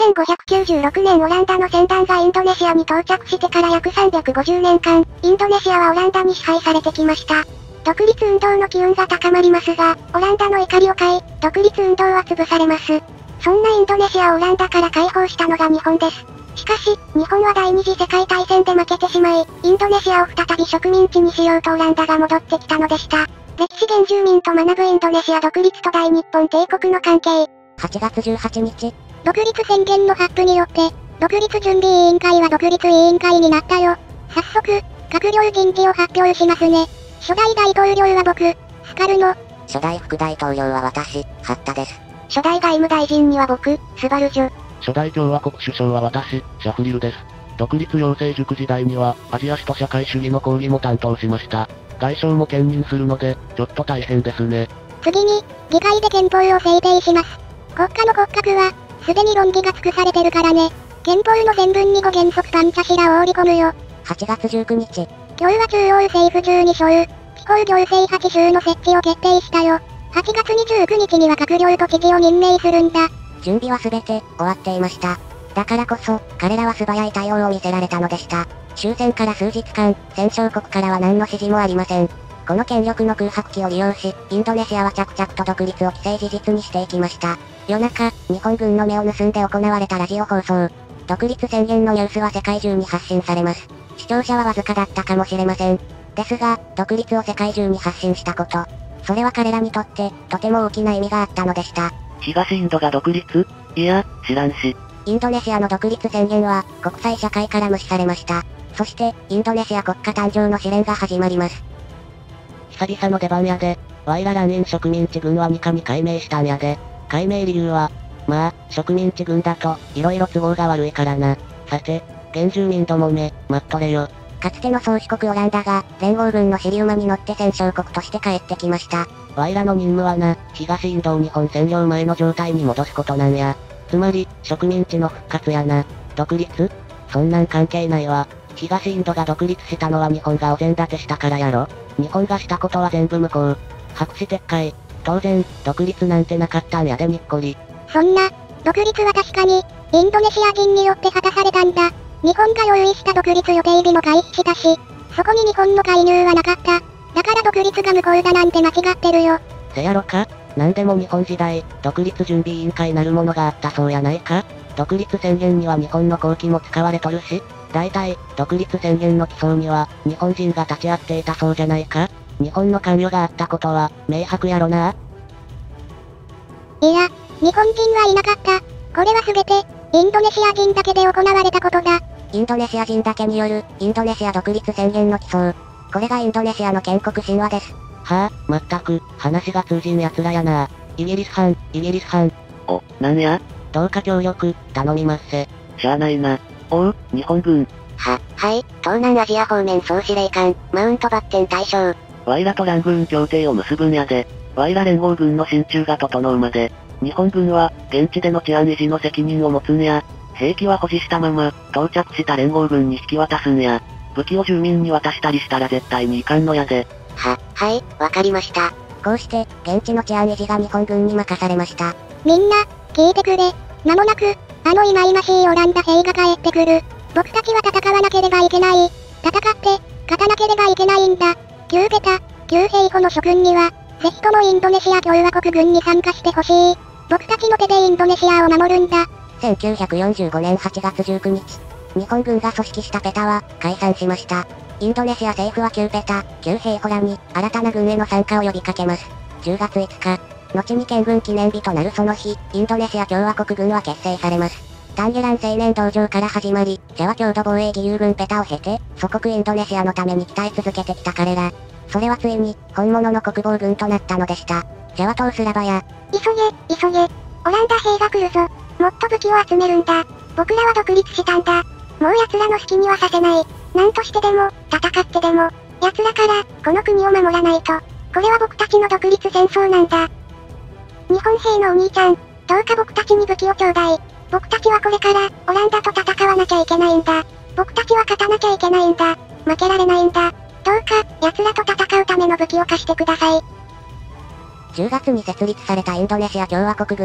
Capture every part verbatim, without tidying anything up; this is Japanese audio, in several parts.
せんごひゃくきゅうじゅうろくねんオランダの船団がインドネシアに到着してから約さんびゃくごじゅうねんかん、インドネシアはオランダに支配されてきました。独立運動の機運が高まりますが、オランダの怒りを買い、独立運動は潰されます。そんなインドネシアをオランダから解放したのが日本です。しかし、日本は第二次世界大戦で負けてしまい、インドネシアを再び植民地にしようとオランダが戻ってきたのでした。歴史原住民と学ぶインドネシア独立と大日本帝国の関係。 はちがつじゅうはちにち、 独立宣言の発布によって、独立準備委員会は独立委員会になったよ。早速、閣僚人事を発表しますね。初代大統領は僕、スカルノ。 初代副大統領は私、ハッタです。 初代外務大臣には僕、スバルジュ。 初代共和国首相は私、シャフリルです。独立養成塾時代には、アジア史と社会主義の講義も担当しました。外相も兼任するので、ちょっと大変ですね。 次に、議会で憲法を制定します。国家の骨格は、すでに論議が尽くされてるからね。憲法の前文にご原則パンチャシラを織り込むよ。 はちがつじゅうくにち、 今日は中央政府じゅうにしょう、地方行政はちしゅうの設置を決定したよ。はちがつにじゅうくにちには閣僚と知事を任命するんだ。 準備はすべて、終わっていました。だからこそ、彼らは素早い対応を見せられたのでした。終戦から数日間、戦勝国からは何の指示もありません。この権力の空白期を利用し、インドネシアは着々と独立を既成事実にしていきました。夜中、日本軍の目を盗んで行われたラジオ放送。独立宣言のニュースは世界中に発信されます。視聴者はわずかだったかもしれません。ですが、独立を世界中に発信したこと。それは彼らにとって、とても大きな意味があったのでした。 東インドが独立？いや、知らんし。 インドネシアの独立宣言は、国際社会から無視されました。そして、インドネシア国家誕生の試練が始まります。久々の出番やで、ワイラ乱印植民地軍はにかに改名したんやで。改名理由は、まあ、植民地軍だと、色々都合が悪いからな。さて、原住民どもめ、待っとれよ。かつての宗主国オランダが、連合軍の尻馬に乗って戦勝国として帰ってきました。ワイらの任務はな、東インドを日本占領前の状態に戻すことなんや。つまり、植民地の復活やな。独立？そんなん関係ないわ。東インドが独立したのは日本がお膳立てしたからやろ。日本がしたことは全部無効。白紙撤回。当然、独立なんてなかったんやでにっこり。 そんな、独立は確かに、インドネシア人によって果たされたんだ。日本が用意した独立予定日も回避したし、そこに日本の介入はなかった。だから独立が無効だなんて間違ってるよ。 せやろか？なんでも日本時代、独立準備委員会なるものがあったそうやないか？独立宣言には日本の国旗も使われとるし、大体、独立宣言の起草には、日本人が立ち会っていたそうじゃないか？日本の関与があったことは、明白やろな。 いや、日本人はいなかった。これはすべて、インドネシア人だけで行われたことだ。 インドネシア人だけによる、インドネシア独立宣言の起草。これがインドネシアの建国神話です。はぁ、まったく、話が通じん奴らやな。イギリス藩、イギリス藩。 お、なんや？ どうか協力、頼みますせ。 しゃあないな。おう、日本軍。 は、はい、東南アジア方面総司令官、マウントバッテン大将。 ワイらとラン軍協定を結ぶんやで。ワイら連合軍の進駐が整うまで、日本軍は、現地での治安維持の責任を持つんや。兵器は保持したまま、到着した連合軍に引き渡すんや。武器を住民に渡したりしたら絶対にいかんのやで。 は、はい、わかりました。こうして、現地の治安維持が日本軍に任されました。 みんな、聞いてくれ。間もなく、あの忌々しいオランダ兵が帰ってくる。僕たちは戦わなければいけない。戦って、勝たなければいけないんだ。旧ベタ、旧兵庫の諸君には、ぜひともインドネシア共和国軍に参加してほしい。僕たちの手でインドネシアを守るんだ。 せんきゅうひゃくよんじゅうごねんはちがつじゅうくにち、日本軍が組織したペタは、解散しました。インドネシア政府は旧ペタ、旧兵ホラに、新たな軍への参加を呼びかけます。じゅうがついつか、後に建軍記念日となるその日、インドネシア共和国軍は結成されます。タンゲラン青年道場から始まり、ジャワ郷土防衛義勇軍ペタを経て、祖国インドネシアのために鍛え続けてきた彼ら。それはついに、本物の国防軍となったのでした。ジャワ島スラバや、 急げ、急げ。オランダ兵が来るぞ。もっと武器を集めるんだ。僕らは独立したんだ。もう奴らの好きにはさせない。何としてでも、戦ってでも、奴らから、この国を守らないと。これは僕たちの独立戦争なんだ。日本兵のお兄ちゃん、どうか僕たちに武器をちょうだい。僕たちはこれから、オランダと戦わなきゃいけないんだ。僕たちは勝たなきゃいけないんだ。負けられないんだ。どうか、奴らと戦うための武器を貸してください。 じゅうがつに設立されたインドネシア共和国軍。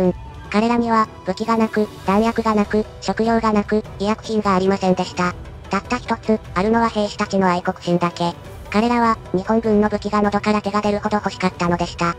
彼らには、武器がなく、弾薬がなく、食料がなく、医薬品がありませんでした。たった一つ、あるのは兵士たちの愛国心だけ。彼らは、日本軍の武器が喉から手が出るほど欲しかったのでした。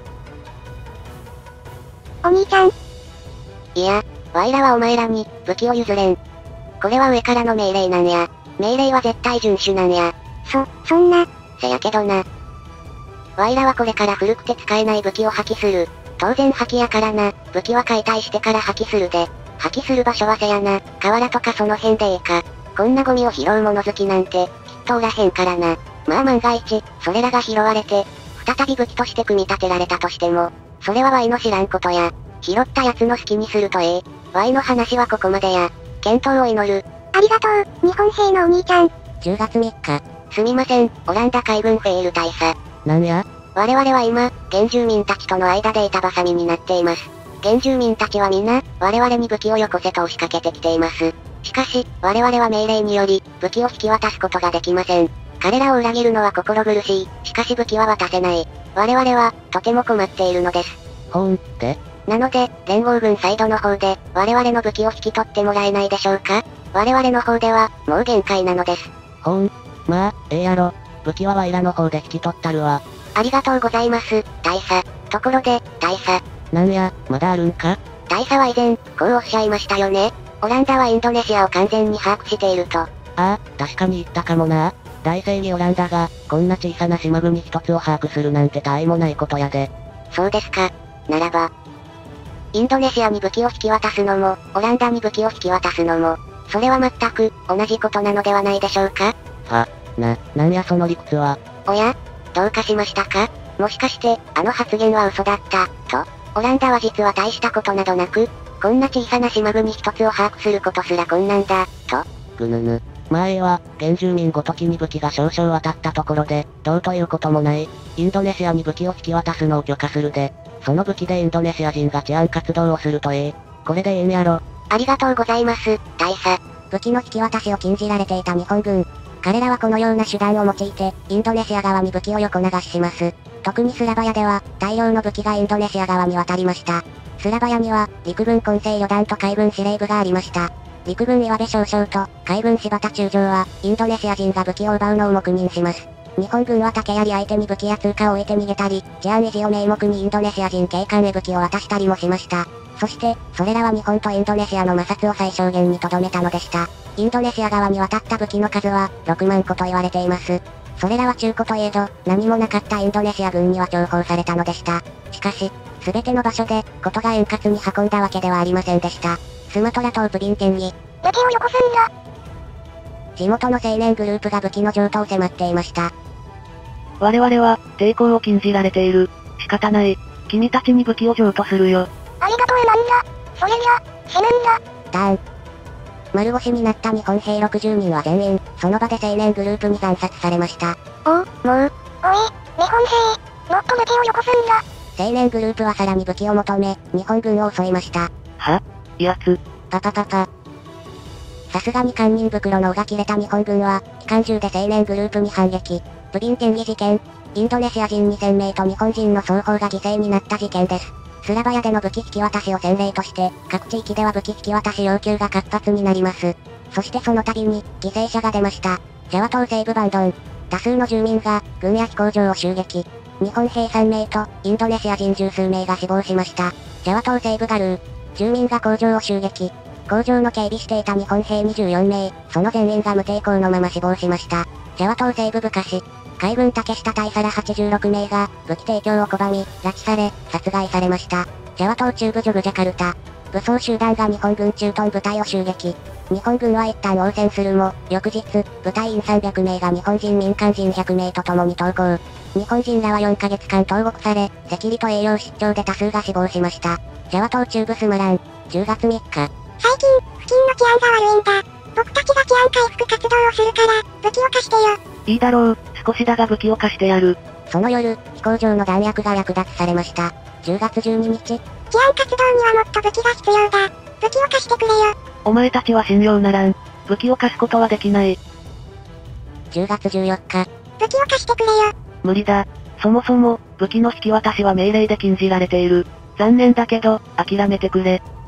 お兄ちゃん。 いや、ワイらはお前らに、武器を譲れん。これは上からの命令なんや。命令は絶対遵守なんや。 そ、そんな。 せやけどな。ワイらはこれから古くて使えない武器を破棄する。当然破棄やからな。武器は解体してから破棄するで。破棄する場所はせやな。河原とかその辺でええか。こんなゴミを拾う物好きなんて、きっとおらへんからな。まあ万が一、それらが拾われて、再び武器として組み立てられたとしても、それはワイの知らんことや。拾ったやつの好きにするとええ。ワイの話はここまでや。健闘を祈る。 ありがとう、日本兵のお兄ちゃん。 じゅうがつみっか。 すみません、オランダ海軍フェール大佐。 なんや？ 我々は今、原住民たちとの間で板挟みになっています。原住民たちは皆、我々に武器をよこせと押しかけてきています。しかし、我々は命令により、武器を引き渡すことができません。彼らを裏切るのは心苦しい。しかし武器は渡せない。我々は、とても困っているのです。 ほーん、で？ なので、連合軍サイドの方で、我々の武器を引き取ってもらえないでしょうか？我々の方では、もう限界なのです。 ほーん。まあ、ええやろ。武器はワイらの方で引き取ったるわ。 ありがとうございます、大佐。ところで、大佐。 なんや、まだあるんか？ 大佐は以前、こうおっしゃいましたよね。オランダはインドネシアを完全に把握していると。ああ、確かに言ったかもな。大正義オランダが、こんな小さな島国一つを把握するなんて他愛もないことやで。 そうですか。ならば、インドネシアに武器を引き渡すのも、オランダに武器を引き渡すのも、それは全く、同じことなのではないでしょうか？ は、な、なんやその理屈は。 おや？どうかしましたか？もしかして、あの発言は嘘だった、と。オランダは実は大したことなどなく、こんな小さな島国一つを把握することすら困難だ、と。 ぐぬぬ。まあええわ、原住民ごときに武器が少々渡ったところで、どうということもない。インドネシアに武器を引き渡すのを許可するで、その武器でインドネシア人が治安活動をするとええ。これでええんやろ。 ありがとうございます、大佐。 武器の引き渡しを禁じられていた日本軍。彼らはこのような手段を用いて、インドネシア側に武器を横流しします。特にスラバヤでは、大量の武器がインドネシア側に渡りました。スラバヤには、陸軍混成旅団と海軍司令部がありました。陸軍岩部少将と、海軍柴田中将は、インドネシア人が武器を奪うのを黙認します。日本軍は竹槍相手に武器や通貨を置いて逃げたり、治安維持を名目にインドネシア人警官へ武器を渡したりもしました。そして、それらは日本とインドネシアの摩擦を最小限に留めたのでした。インドネシア側に渡った武器の数は、ろくまん個と言われています。それらは中古といえど、何もなかったインドネシア軍には重宝されたのでした。しかし、すべての場所で、ことが円滑に運んだわけではありませんでした。スマトラ島プビン県に、 武器をよこすんだ。 地元の青年グループが武器の譲渡を迫っていました。 我々は、抵抗を禁じられている。仕方ない。君たちに武器を譲渡するよ。 ありがとうなんだ。それじゃ、死ぬんだ。 ダーン。丸腰になった日本兵ろくじゅうにんは全員、その場で青年グループに惨殺されました。 おう、もう。 おい、日本兵、もっと武器をよこすんだ。 青年グループはさらに武器を求め、日本軍を襲いました。 は？やつ。 パパパパ。さすがに堪忍袋の尾が切れた日本軍は、機関銃で青年グループに反撃。プビン県議事件。インドネシア人にせんめいと日本人の双方が犠牲になった事件です。スラバヤでの武器引き渡しを先例として、各地域では武器引き渡し要求が活発になります。そしてその度に、犠牲者が出ました。ジャワ島西部バンドン。多数の住民が、軍や飛行場を襲撃。日本兵さんめいと、インドネシア人十数名が死亡しました。ジャワ島西部ガルー。住民が工場を襲撃。工場の警備していた日本兵にじゅうよんめい、その全員が無抵抗のまま死亡しました。ジャワ島西部ブカシ。海軍竹下大佐らはちじゅうろくめいが、武器提供を拒み、拉致され、殺害されました。ジャワ島中部ジョグジャカルタ。武装集団が日本軍駐屯部隊を襲撃。日本軍は一旦応戦するも、翌日、部隊員さんびゃくめいが日本人民間人ひゃくめいと共に投降。日本人らはよんかげつかん投獄され、赤痢と栄養失調で多数が死亡しました。ジャワ島中部スマラン。じゅうがつみっか。 最近、付近の治安が悪いんだ。僕たちが治安回復活動をするから、武器を貸してよ。 いいだろう、少しだが武器を貸してやる。 その夜、飛行場の弾薬が略奪されました。じゅうがつじゅうににち。 治安活動にはもっと武器が必要だ。武器を貸してくれよ。 お前たちは信用ならん。武器を貸すことはできない。 じゅうがつじゅうよっか。 武器を貸してくれよ。 無理だ。そもそも、武器の引き渡しは命令で禁じられている。残念だけど、諦めてくれ。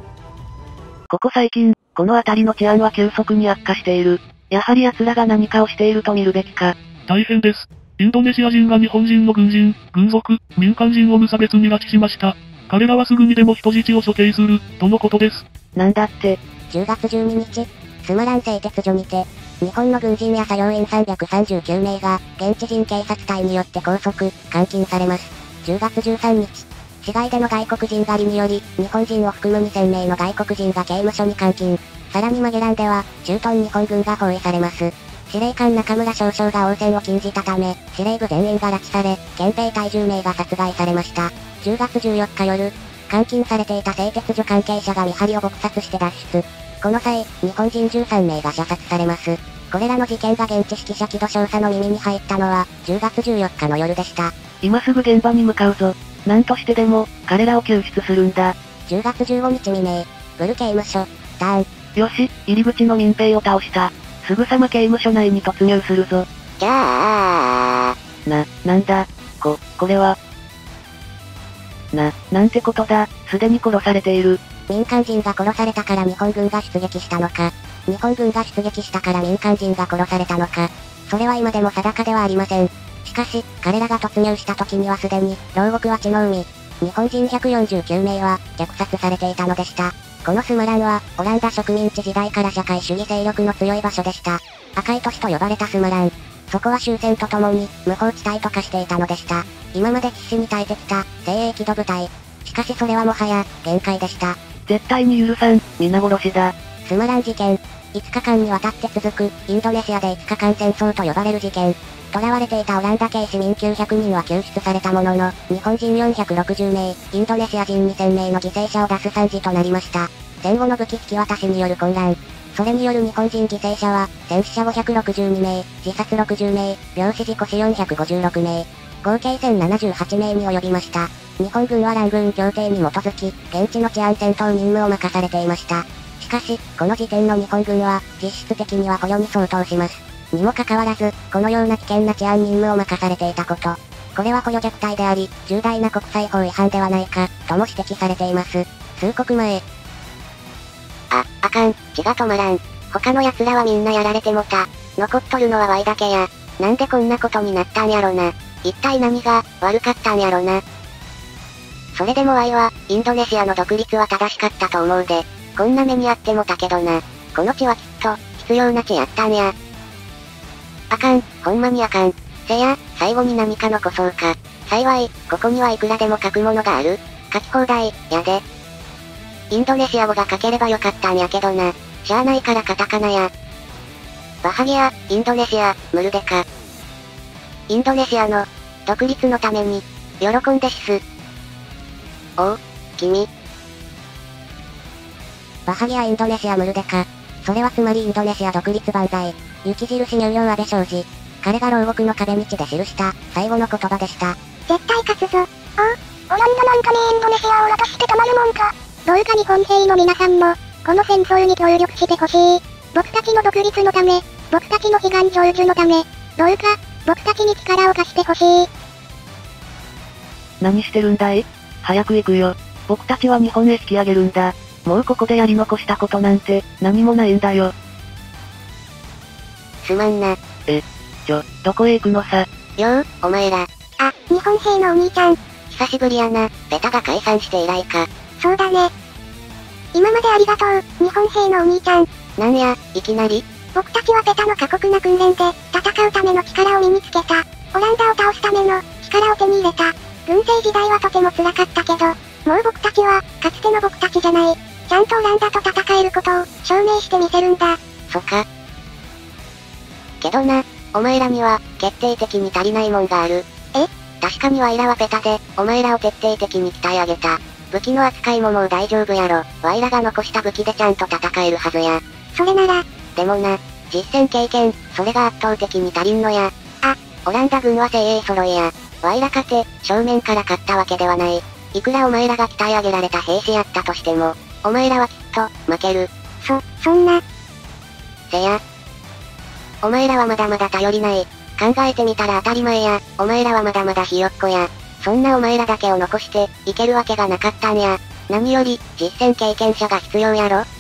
ここ最近、この辺りの治安は急速に悪化している。やはり奴らが何かをしていると見るべきか。 大変です。インドネシア人が日本人の軍人、軍属、民間人を無差別に拉致しました。彼らはすぐにでも人質を処刑する、とのことです。 なんだって。 じゅうがつじゅうににち、スマラン製鉄所にて、日本の軍人や作業員さんびゃくさんじゅうきゅうめいが、現地人警察隊によって拘束、監禁されます。じゅうがつじゅうさんにち、市外での外国人狩りにより、日本人を含むにせんめいの外国人が刑務所に監禁。さらにマゲランでは、駐屯日本軍が包囲されます。司令官中村少将が応戦を禁じたため、司令部全員が拉致され、憲兵隊じゅうめいが殺害されました。じゅうがつじゅうよっか夜、監禁されていた製鉄所関係者が見張りを撲殺して脱出。この際、日本人じゅうさんめいが射殺されます。これらの事件が現地指揮者木戸少佐の耳に入ったのは、じゅうがつじゅうよっかの夜でした。 今すぐ現場に向かうぞ。なんとしてでも、彼らを救出するんだ。 じゅうがつじゅうごにち未明、ブル刑務所、ターン。 よし、入り口の民兵を倒した。すぐさま刑務所内に突入するぞ。 じゃあな、なんだ、こ、これは。な、なんてことだ、すでに殺されている。 民間人が殺されたから日本軍が出撃したのか。日本軍が出撃したから民間人が殺されたのか。それは今でも定かではありません。しかし、彼らが突入した時にはすでに、牢獄は血の海。日本人ひゃくよんじゅうきゅうめいは、虐殺されていたのでした。このスマランは、オランダ植民地時代から社会主義勢力の強い場所でした。赤い都市と呼ばれたスマラン。そこは終戦とともに、無法地帯と化していたのでした。今まで必死に耐えてきた、精鋭機動部隊。しかしそれはもはや、限界でした。 絶対に許さん、皆殺しだ。 スマラン事件。いつかかんにわたって続く、インドネシアでいつかかん戦争と呼ばれる事件。囚われていたオランダ系市民きゅうひゃくにんは救出されたものの、日本人よんひゃくろくじゅうめい、インドネシア人にせんめいの犠牲者を出す惨事となりました。戦後の武器引き渡しによる混乱。それによる日本人犠牲者は、戦死者ごひゃくろくじゅうにめい、自殺ろくじゅうめい、病死事故死よんひゃくごじゅうろくめい。合計せんななじゅうはちめいに及びました。日本軍はラングーン協定に基づき、現地の治安戦闘任務を任されていました。しかし、この時点の日本軍は、実質的には捕虜に相当します。にもかかわらず、このような危険な治安任務を任されていたこと。これは捕虜虐待であり、重大な国際法違反ではないか、とも指摘されています。数刻前。 あ、あかん、血が止まらん。他の奴らはみんなやられてもた。残っとるのはワイだけや。なんでこんなことになったんやろな。一体何が、悪かったんやろな。それでもワイは、インドネシアの独立は正しかったと思うで。こんな目にあってもたけどな。この血はきっと、必要な血やったんや。あかん、ほんまにあかん。せや、最後に何か残そうか。幸い、ここにはいくらでも書くものがある。書き放題、やで。インドネシア語が書ければよかったんやけどな。しゃあないからカタカナや。バハギア、インドネシア、ムルデカ。インドネシアの、独立のために、喜んでしす。おう、君。 バハギアインドネシアムルデカ。それはつまりインドネシア独立万歳。雪印入寮安倍昌司。彼が牢獄の壁道で記した、最後の言葉でした。 絶対勝つぞ。ああ、オランダなんかにインドネシアを渡してたまるもんか。どうか日本兵の皆さんも、この戦争に協力してほしい。僕たちの独立のため、僕たちの悲願成就のため、どうか、僕たちに力を貸してほしい。 何してるんだい？早く行くよ。僕たちは日本へ引き上げるんだ。もうここでやり残したことなんて、何もないんだよ。 すまんな。 え、ちょ、どこへ行くのさ。 よう、お前ら。あ、日本兵のお兄ちゃん。久しぶりやな。ベタが解散して以来か。そうだね。今までありがとう、日本兵のお兄ちゃん。なんや、いきなり？僕たちはペタの過酷な訓練で、戦うための力を身につけた。オランダを倒すための、力を手に入れた。軍政時代はとても辛かったけど、もう僕たちは、かつての僕たちじゃない。ちゃんとオランダと戦えることを、証明してみせるんだ。そっか。けどな、お前らには、決定的に足りないもんがある。え？確かにワイらはペタで、お前らを徹底的に鍛え上げた。武器の扱いももう大丈夫やろ。ワイらが残した武器でちゃんと戦えるはずや。それなら、でもな、実戦経験、それが圧倒的に足りんのや。あ、オランダ軍は精鋭揃いや。ワイら勝て、正面から勝ったわけではない。いくらお前らが鍛え上げられた兵士やったとしても、お前らはきっと、負ける。そ、そんな。せや。お前らはまだまだ頼りない。考えてみたら当たり前や、お前らはまだまだひよっこや。そんなお前らだけを残して、いけるわけがなかったんや。何より、実戦経験者が必要やろ。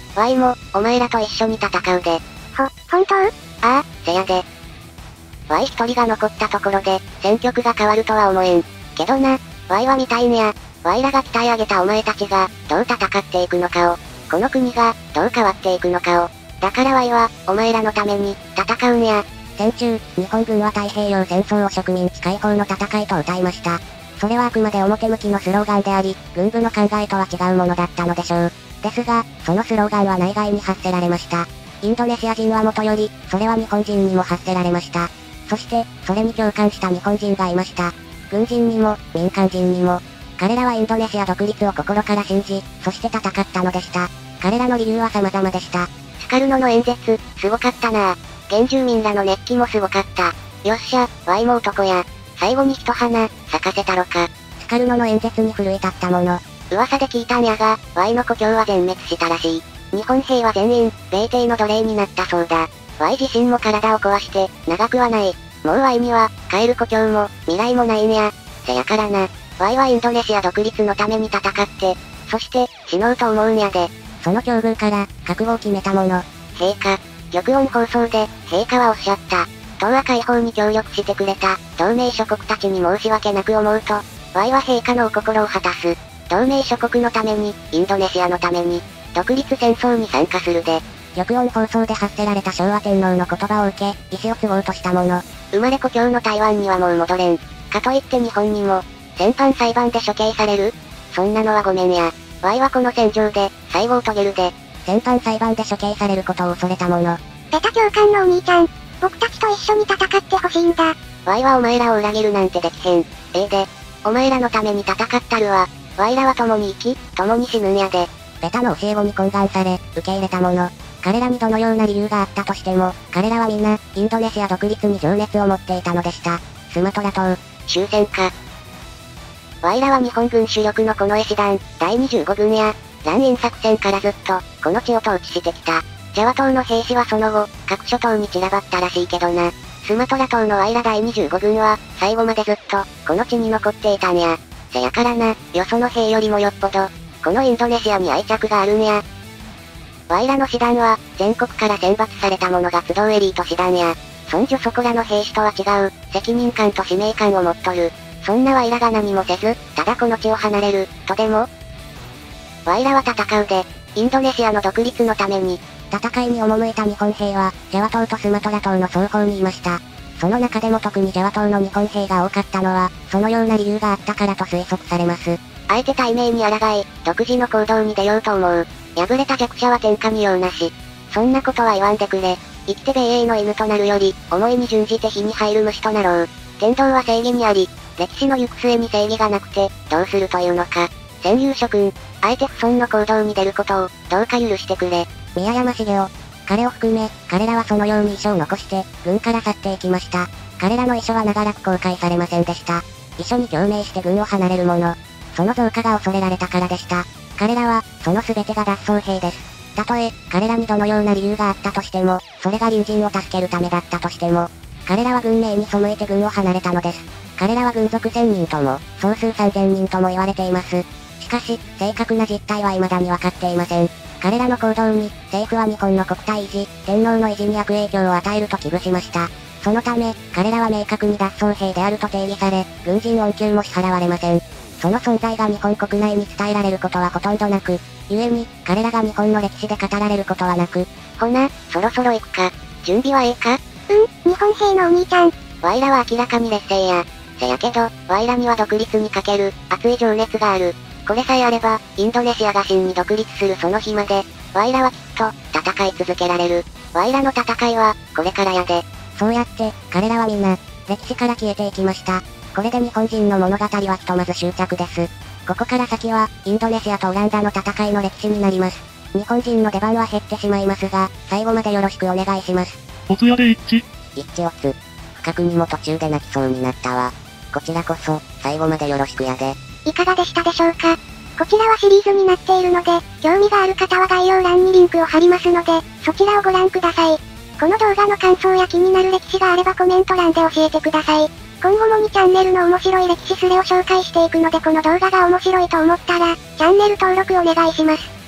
ワイも、お前らと一緒に戦うで。 ほ、本当？ ああ、せやで。ワイ一人が残ったところで、戦局が変わるとは思えん。けどな、ワイは見たいんや。ワイらが鍛え上げたお前たちが、どう戦っていくのかを。この国が、どう変わっていくのかを。だからワイは、お前らのために、戦うんや。戦中、日本軍は太平洋戦争を植民地解放の戦いと謳いました。それはあくまで表向きのスローガンであり、軍部の考えとは違うものだったのでしょう。ですが、そのスローガンは内外に発せられました。インドネシア人はもとより、それは日本人にも発せられました。そして、それに共感した日本人がいました。軍人にも、民間人にも。彼らはインドネシア独立を心から信じ、そして戦ったのでした。彼らの理由は様々でした。スカルノの演説、すごかったなぁ。原住民らの熱気もすごかった。よっしゃ、ワイも男や。最後に一花、咲かせたろか。スカルノの演説に奮い立ったもの。噂で聞いたんやが、ワイの故郷は全滅したらしい。日本兵は全員、米帝の奴隷になったそうだ。ワイ自身も体を壊して、長くはない。もうワイには、帰る故郷も、未来もないんや。せやからな。ワイはインドネシア独立のために戦って、そして、死のうと思うんやで。その境遇から、覚悟を決めたもの。陛下。玉音放送で、陛下はおっしゃった。東亜解放に協力してくれた、同盟諸国たちに申し訳なく思うと、ワイは陛下のお心を果たす。同盟諸国のために、インドネシアのために、独立戦争に参加するで。玉音放送で発せられた昭和天皇の言葉を受け、意思を継ごうとしたもの。生まれ故郷の台湾にはもう戻れん。かといって日本にも、戦犯裁判で処刑される？そんなのはごめんや。ワイはこの戦場で、最後を遂げるで。戦犯裁判で処刑されることを恐れたもの。 ベタ教官のお兄ちゃん、僕たちと一緒に戦ってほしいんだ。 ワイはお前らを裏切るなんてできへん。ええで。お前らのために戦ったるわ。ワイらは共に生き、共に死ぬんやで。ベタの教え子に懇願され、受け入れたもの。彼らにどのような理由があったとしても、彼らはみんな、インドネシア独立に情熱を持っていたのでした。スマトラ島、終戦か。ワイらは日本軍主力の近衛師団、だいにじゅうごぐんや、乱印作戦からずっと、この地を統治してきた。ジャワ島の兵士はその後、各諸島に散らばったらしいけどな。スマトラ島のワイらだいにじゅうごぐんは、最後までずっと、この地に残っていたんや。せやからな、よその兵よりもよっぽど、このインドネシアに愛着があるんや。ワイらの師団は、全国から選抜された者が集うエリート師団や、そんじょそこらの兵士とは違う、責任感と使命感を持っとる。そんなワイらが何もせず、ただこの地を離れる、とでも？ワイらは戦うで、インドネシアの独立のために。戦いに赴いた日本兵は、ジャワ島とスマトラ島の双方にいました。その中でも特にジャワ島の日本兵が多かったのは、そのような理由があったからと推測されます。あえて対面に抗い、独自の行動に出ようと思う。敗れた弱者は天下に用なし。そんなことは言わんでくれ。生きて米英の犬となるより、思いに準じて火に入る虫となろう。天道は正義にあり、歴史の行く末に正義がなくて、どうするというのか。戦友諸君、あえて不遜の行動に出ることを、どうか許してくれ。宮山茂雄。彼を含め、彼らはそのように遺書を残して、軍から去っていきました。彼らの遺書は長らく公開されませんでした。遺書に共鳴して軍を離れる者。その増加が恐れられたからでした。彼らは、その全てが脱走兵です。たとえ、彼らにどのような理由があったとしても、それが隣人を助けるためだったとしても、彼らは軍命に背いて軍を離れたのです。彼らは軍属せんにんとも、総数さんぜんにんとも言われています。しかし、正確な実態は未だに分かっていません。彼らの行動に、政府は日本の国体維持、天皇の維持に悪影響を与えると危惧しました。そのため、彼らは明確に脱走兵であると定義され、軍人恩給も支払われません。その存在が日本国内に伝えられることはほとんどなく、故に、彼らが日本の歴史で語られることはなく。ほな、そろそろ行くか。準備はええか？ うん、日本兵のお兄ちゃん。 ワイらは明らかに劣勢や。せやけど、ワイらには独立にかける、熱い情熱がある。これさえあれば、インドネシアが真に独立するその日まで、ワイらはきっと、戦い続けられる。ワイらの戦いは、これからやで。そうやって、彼らはみんな、歴史から消えていきました。これで日本人の物語はひとまず終着です。ここから先は、インドネシアとオランダの戦いの歴史になります。日本人の出番は減ってしまいますが、最後までよろしくお願いします。 おつやで一致。 一致おつ。不覚にも途中で泣きそうになったわ。こちらこそ、最後までよろしくやで。 いかがでしたでしょうか？こちらはシリーズになっているので、興味がある方は概要欄にリンクを貼りますので、そちらをご覧ください。この動画の感想や気になる歴史があればコメント欄で教えてください。今後もにチャンネルの面白い歴史スレを紹介していくのでこの動画が面白いと思ったら、チャンネル登録お願いします。